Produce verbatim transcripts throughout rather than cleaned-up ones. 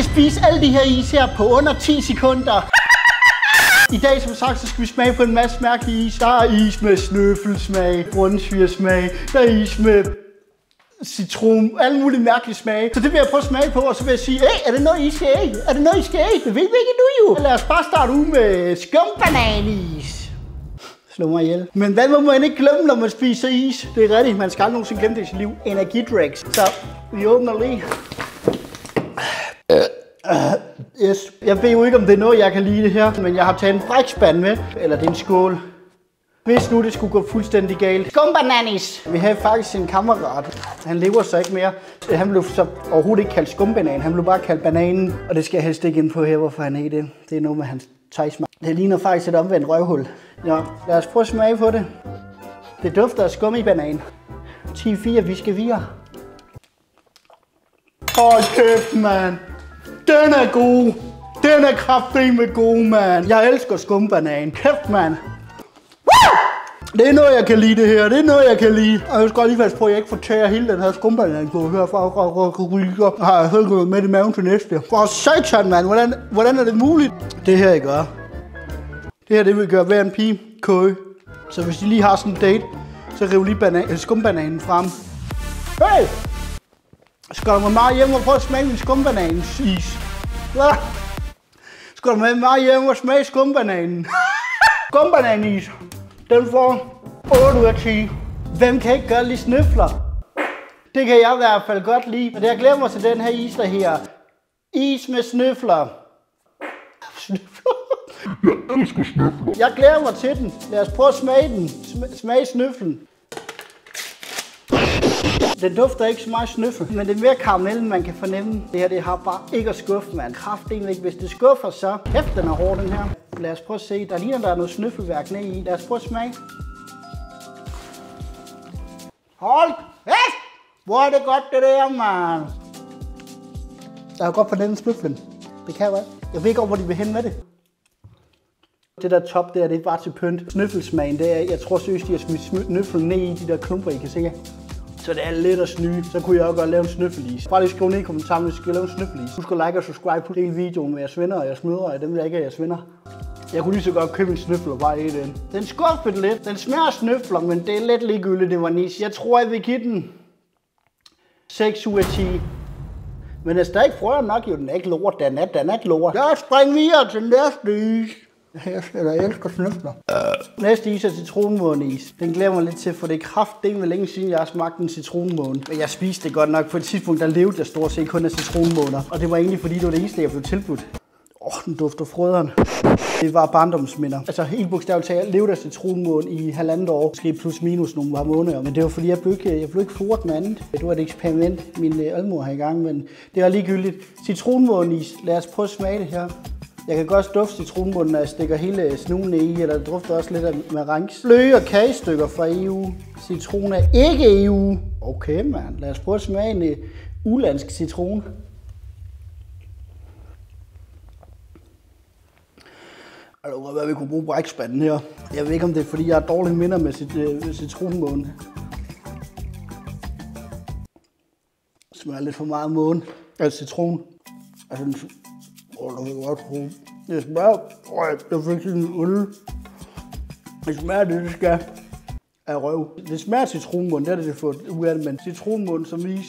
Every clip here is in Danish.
kan spise alle de her is her på under ti sekunder. I dag, som sagt, så skal vi smage på en masse mærkelige is. Der er is med snøffelsmag, brunsvigersmag, der er is med citron, alle mulige mærkelige smage. Så det vil jeg prøve at smage på, og så vil jeg sige, hey, er det noget, I skal æde? Er det noget, I skal æde? Det ved vi ikke nu jo. Lad os bare starte ud med skumbananis. Slå mig ihjel. Men hvad må man ikke glemme, når man spiser is? Det er rigtigt, man skal aldrig nogensinde glemme det i sit liv. Energidrinks. Så vi åbner lige. Uh, yes. Jeg ved jo ikke, om det er noget, jeg kan lide det her, men jeg har taget en brækspand med. Eller det er en skål. Hvis nu det skulle gå fuldstændig galt. Skumbananis! Vi havde faktisk en kammerat. Han lever så ikke mere. Han blev så overhovedet ikke kaldt skumbanan. Han blev bare kaldt bananen. Og det skal jeg helst ikke ind på her, hvorfor han ikke det. Det er noget med hans tegsmag. Det ligner faktisk et omvendt røvhul. Ja, lad os prøve at smage på det. Det dufter af skummibanan. ti fire, vi skal videre. Hold kæft, mand. Den er god. Den er kraftedeme god, mand. Jeg elsker skumbanan. Kæft, mand. Det er noget, jeg kan lide det her. Det er noget, jeg kan lide. Og jeg skal godt lige passe på, at jeg ikke får tære hele den her skumbanan på herfra. Og har jeg selv gået med i maven til næste. For satan, mand. Hvordan, hvordan er det muligt? Det her, jeg gør. Det her, det vil gøre hver en pige køge. Så hvis I lige har sådan en date, så riv lige banan, skumbananen frem. Hey! Skal du med mig hjem og prøve at smage min skumbananis? Ja. Skal du med mig hjem og smage skumbananen? Skumbananis. Den får otte ud af ti. Hvem kan ikke gøre lige snøfler? Det kan jeg i hvert fald godt lide. Men jeg glæder mig til den her is, der her. Is med snøfler. Snøfler? Jeg elsker snøfler. Jeg glæder mig til den. Lad os prøve at smage den. Smage snøflen. Den dufter ikke så meget snøffel, men det er mere karamellen, man kan fornemme. Det her, det har bare ikke at skuffe, mand. Kraftedeme ikke. Hvis det skuffer, så kæft, den er hård, den her. Lad os prøve at se. Der ligner, der er noget snøffelværk nede i. Lad os prøve at smage. Hold kæft! Hvor er det godt, det der, mand. Jeg har godt fornemme snøffelen. Det kan jeg godt. Jeg ved ikke, hvor de vil hen med det. Det der top der, det er bare til pynt. Snøffelsmagen, det er, jeg tror seriøst, de har smidt snøffelen ned i de der klumper, I kan se. Så det er lidt at snyde. Så kunne jeg også godt lave en snøffelis. Bare lige skriv ned i kommentaren, hvis I skal lave en snøffelis. Husk at like og subscribe på hele videoen med jeres venner og jeres mødre, og dem der ikke er jeres venner. Jeg kunne lige så godt købe en snøffel og bare æde den. Den skuffede lidt. Den smager af snøfler, men det er lidt ligegyldigt, det var nis. Jeg tror, jeg vil give den seks ud af ti. Men jeg er stadig frøer nok, jo den er ikke lort. Den er, den er ikke lort. Jeg springer videre til næste is. Jeg elsker snøfler. Uh. Næste is er citronmåneis. Den glæder mig lidt til, for det er kraftedeme længe siden, jeg har smagt en citronmåne. Men jeg spiste det godt nok. På et tidspunkt, der levede jeg stort set kun af citronmåner. Og det var egentlig, fordi det var det eneste, jeg blev tilbudt. Åh, oh, den dufter frøderen. Det var barndomsminder. Altså helt bogstaveligt talt, jeg levede af citronmåne i halvandet år. Måske plus minus nogle par måneder. Men det var fordi, jeg blev ikke, jeg blev ikke fodret med andet. Det var et eksperiment, min oldemor har i gang. Men det var ligegyldigt. Citronmåneis. Lad os prøve at smage det her. Jeg kan godt dufte citronmånen, når jeg stikker hele snuden i, eller det dufter også lidt med ranks. Fløge og kagestykker fra E U. Citron er ikke E U. Okay, mand. Lad os prøve at smage en ulandsk citron. Jeg ved hvad vi kunne bruge brækspanden her. Jeg ved ikke, om det er, fordi jeg har dårlige minder med cit øh, citronmåne. Det smager lidt for meget måne. Altså citron. Altså den... Åh, det kan godt tro. Det smager... Åh, jeg fik sådan en øl. Det smager det, det skal af røv. Det smager citronmåne, det er det, det får ud af det, men citronmåne som is.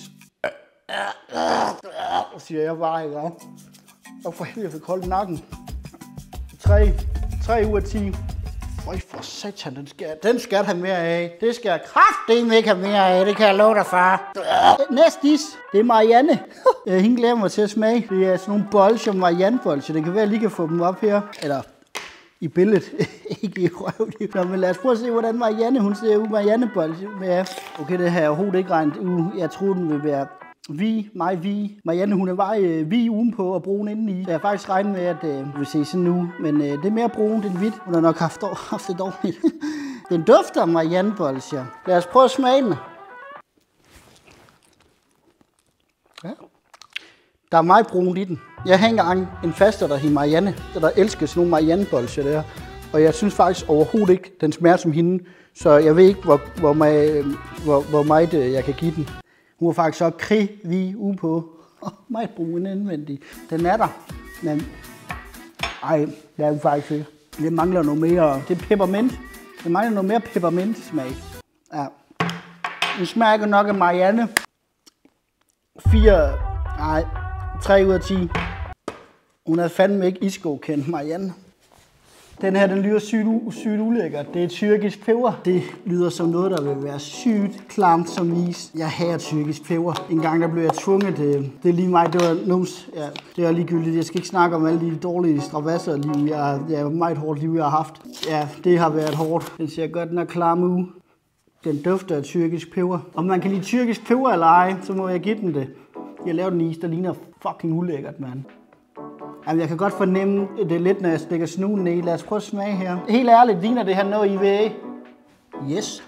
Siger jeg bare, ikke? Og for helvede, jeg fik holdt nakken. tre. tre ud af ti. Øj, for satan, den skal, den skal have mere af. Det skal jeg kraftedeme ikke have mere af, det kan jeg love dig, far. Næste is, det er Marianne. Hende glæder mig til at smage. Det er sådan nogle bolcher, Marianne-bolcher. Det kan være, at jeg lige kan få dem op her. Eller i billedet. Ikke i røven. Nå, men lad os prøve at se, hvordan Marianne, hun ser ud. Marianne-bolcher. Okay, det har jeg overhovedet ikke regnet ud. Jeg troede, den ville være vi, mig, vi. Marianne, hun er bare øh, vi udenpå og brun indeni. Jeg har faktisk regnet med, at øh, vi ser sådan nu. Men øh, det er mere brun end hvidt. Hun har nok haft, haft det dårligt. Den dufter Marianne-bolcher. Lad os prøve at smage den. Ja. Der er meget brunt i den. Jeg har engang en faster, der hedder Marianne, der elsker sådan nogle Marianne-bolcher der. Og jeg synes faktisk overhovedet ikke, den smager som hende. Så jeg ved ikke, hvor, hvor, meget, hvor, hvor meget jeg kan give den. Hun var faktisk så krig vi ude på. Meget brun indvendig. Den er der. Men ej, det er faktisk ikke. Det mangler noget mere. Det er peppermint. Det mangler noget mere peppermint-smag. Ja. Den smager ikke nok af Marianne. fire, nej, tre ud af ti. Hun er fandme ikke isgodkendt, Marianne. Den her, den lyder sygt, sygt ulækkert. Det er tyrkisk peber. Det lyder som noget, der vil være sygt klamt som is. Jeg hader tyrkisk peber. En gang der blev jeg tvunget. Det, det er lige mig, det var nums. Ja, det er ligegyldigt. Jeg skal ikke snakke om alle de dårlige stravasser liv. Jeg, det er et meget hårdt liv, jeg har haft. Ja, det har været hårdt. Den ser godt, den er klar nu. Den dufter af tyrkisk peber. Om man kan lide tyrkisk peber eller ej, så må jeg give den det. Jeg lavede en is, der ligner fucking ulækkert, mand. Jamen, jeg kan godt fornemme det lidt, når jeg stikker snuden ned. Lad os prøve at smage her. Helt ærligt, ligner det her noget I V A? Yes.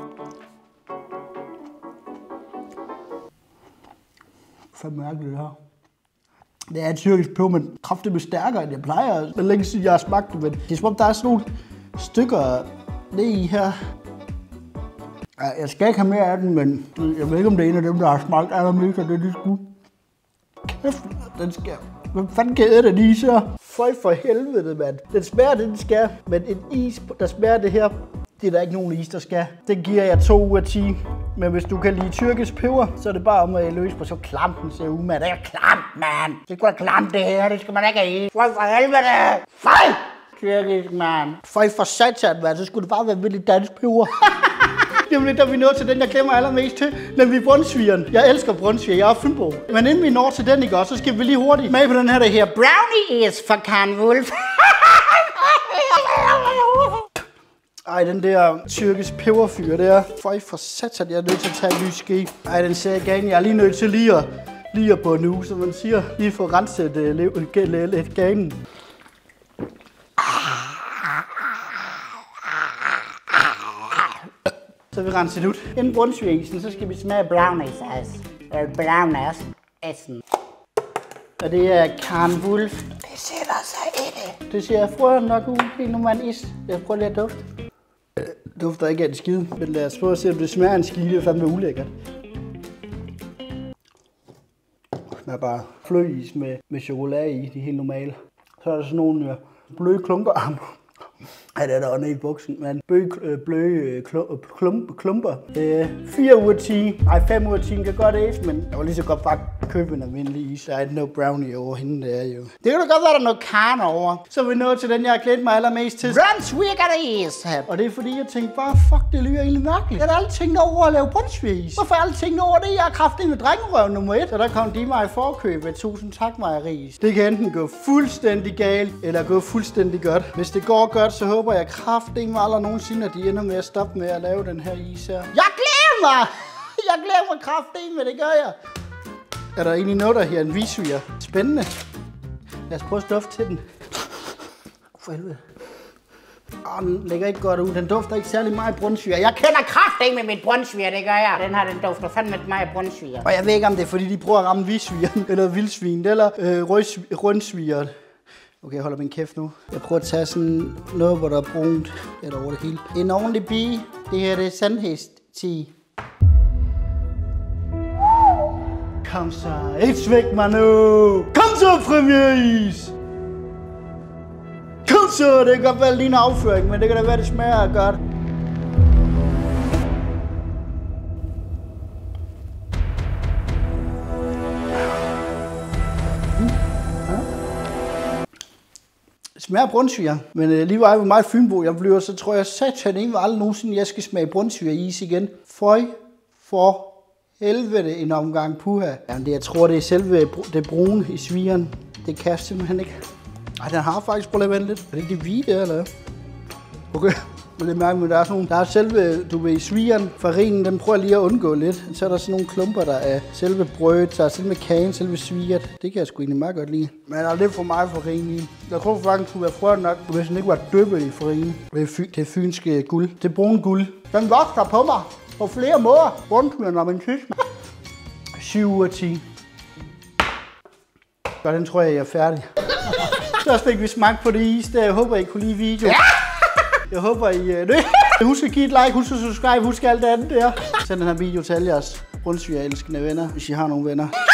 For mærkeligt det her. Det er tyrkisk peber, men kraftigt stærkere, end jeg plejer. Det er længe siden, jeg har smagt det, men det er som om, der er sådan nogle stykker ned i her. Jeg skal ikke have mere af den, men jeg ved ikke, om det er en af dem, der har smagt allermest af det, de skulle. Kæft, den skal... Hvad fanden kan æde den is her? Føj for helvede, mand. Den smager det, den skal. Men en is, der smager det her, det er der ikke nogen is, der skal. Den giver jeg to ud af ti. Men hvis du kan lide tyrkisk peber, så er det bare om at løse på så klamt den ser ud, mand. Det er klamt, mand. Det er sgu klamt det her, det skal man ikke have. Føj for helvede. Føj! Tyrkisk, mand. Føj for satan, mand. Så skulle det bare være virkelig dansk peber. Jamen, der er vi nået til den, jeg glemmer allermest til, nemlig brunsvigeren. Jeg elsker brunsviger, jeg er Fynbo. Men inden vi når til den, ikke også, så skal vi lige hurtigt med på den her, der her. Brownie is for Karen Wolf. Ej, den der tyrkisk peberfyr der. Føj for satan, jeg er nødt til at tage en ny ske. Ej, den ser igen. Jeg er lige nødt til lige at, lige at på nu, som man siger. Lige få renset uh, lidt ganen. Så vi renser det ud. Inden brunsvigerisen, så skal vi smage brownies as. Brownies asen. Og det er Karen Wolf. Det sætter sig i det. Det ser frøen nok ud. Helt normalt is. Jeg prøver lige at dufte. Det dufter ikke af en skide. Men lad os prøve at se, om det smager en skide. Det er fandme ulækkert. Det smager bare flødeis med, med chokolade i. De er helt normale. Så er der sådan nogle bløde klunker. Ej, det er der også nede i buksen, men bløde, bløde klump, klumper. Øh, fire ud af ti. Ej, fem ud af ti kan godt æse, men jeg var lige så godt bare købe en almindelig is. Der er no brownie over hende, der er jo. Det kan da godt være, der er noget Karen over. Så er vi nået til den, jeg har glædet mig allermest til. Brunsvigeris. Og det er fordi, jeg tænkte bare, fuck, det lyder egentlig mærkeligt. Jeg har aldrig tænkt over at lave brunsvigeris. Hvorfor har jeg aldrig tænkt over det? Jeg har kraftigt med drengerøv nummer et. Så der kom de mig i forkøb ved tusind tak, mejeris. Det kan enten gå fuldstændig galt, eller gå fuldstændig godt. Hvis det går godt, så håber jeg kraftigt med aldrig nogensinde, at de ender med at stoppe med at lave den her is her. Jeg glæder mig! Jeg glæder mig kraftigt, men det gør jeg. Er der egentlig noget, der her en visviger? Spændende. Lad os prøve at dufte til den. For helvede. Åh, den lægger ikke godt ud. Den dufter ikke særlig meget brunsviger. Jeg kender kraftigt med mit brunsviger, det gør jeg. Den her, den dufter fandme meget brunsviger. Og jeg ved ikke, om det er, fordi de prøver at ramme visvigeren, eller vildsvin, eller øh, rønsvigeren. Okay, jeg holder min kæft nu. Jeg prøver at tage sådan noget, hvor der er brunt eller over det hele. En ordentlig bi. Det her det er sandhest-te. Kom så. Ikke svæk mig nu. Kom så, premieris. Kom så. Det kan godt være lige en afføring, men det kan da være, det smager godt. Smager brunsviger, men øh, lige var jeg meget Fynbo, jeg bliver, så tror jeg satan ikke aldrig nogensinde, jeg skal smage brunsvigeris igen. Føj for helvede en omgang puha. Jamen det, jeg tror, det er selve det brune i svigeren. Det kan jeg simpelthen ikke. Ej, den har faktisk prøvet at vende lidt. Er det ikke det hvide, eller? Okay. Men det er mærkeligt, men der er sådan nogle, der er selve, du ved, svigeren, farinen, den prøver lige at undgå lidt. Så er der sådan nogle klumper, der er selve brødet, så er selve kagen, selve svigeret. Det kan jeg sgu egentlig meget godt lide. Men der er lidt for meget farin i. Jeg tror faktisk, det skulle være frøet nok, hvis den ikke var dyppet i farin. Det er, fy, det er fynske guld. Det er brun guld. Den vokser på mig på flere måder. Rundtmøren og min tysk. syv ud af ti. Så den tror jeg, jeg er færdig. Så fik vi smagt på det is der. Jeg håber, I kunne lide videoen. Jeg håber, I uh, husk at give et like, husk at subscribe, husk alt det andet der. Send den her video til alle jeres brunsvigerelskende venner, hvis I har nogle venner.